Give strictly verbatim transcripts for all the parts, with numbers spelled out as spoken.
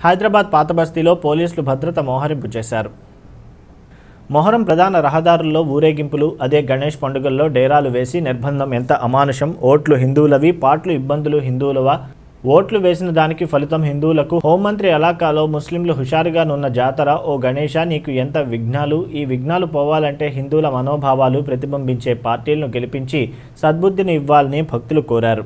హైదరాబాద్ పాత బస్తీలో పోలీసులు భద్రత మోహరింపు చేశారు. మొహరం ప్రధాన రహదారుల్లో ఊరేగింపులు, అదే గణేష్ పండుగల్లో డేరాలు వేసి నిర్బంధం ఎంత అమానుషం. ఓట్లు హిందువులవి, పాట్లు ఇబ్బందులు హిందువులవా? ఓట్లు వేసిన దానికి ఫలితం హిందువులకు. హోంమంత్రి ఎలాకాలో ముస్లింలు హుషారుగా నున్న జాతర. ఓ గణేష, నీకు ఎంత విఘ్నాలు. ఈ విఘ్నాలు పోవాలంటే హిందువుల మనోభావాలు ప్రతిబింబించే పార్టీలను గెలిపించి సద్బుద్ధిని ఇవ్వాలని భక్తులు కోరారు.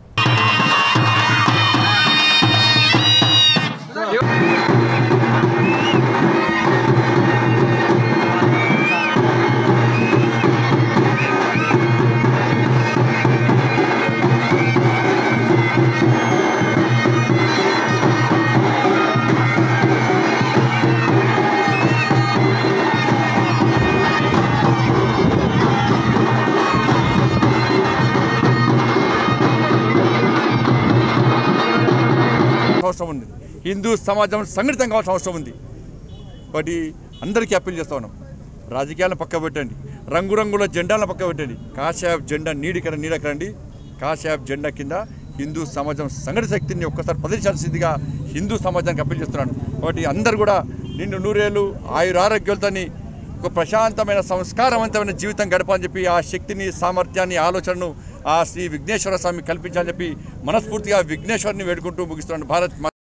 అవసరం ఉంది. హిందూ సమాజం సంఘటితం కావాల్సిన అవసరం ఉంది. కాబట్టి అందరికీ అప్పీల్ చేస్తా ఉన్నాం, రాజకీయాలను పక్క పెట్టండి, రంగురంగుల జెండాలను పక్క పెట్టండి. కాషాయ జెండా నీడికర నీడకరండి. కాషాయ జెండా కింద హిందూ సమాజం సంఘటిత శక్తిని ఒక్కసారి ప్రదర్శించాల్సిందిగా హిందూ సమాజానికి అప్పీల్ చేస్తున్నాను. కాబట్టి అందరూ కూడా నిన్ను నూరేళ్ళు ఆయురారోగ్యాలతోని ఒక ప్రశాంతమైన సంస్కారవంతమైన జీవితం గడపాలని చెప్పి ఆ శక్తిని, సామర్థ్యాన్ని, ఆలోచనను ఆ శ్రీ విఘ్నేశ్వర స్వామి కల్పించాలని చెప్పి మనస్ఫూర్తిగా విఘ్నేశ్వరిని వేడుకుంటూ ముగిస్తున్నాను. భారత్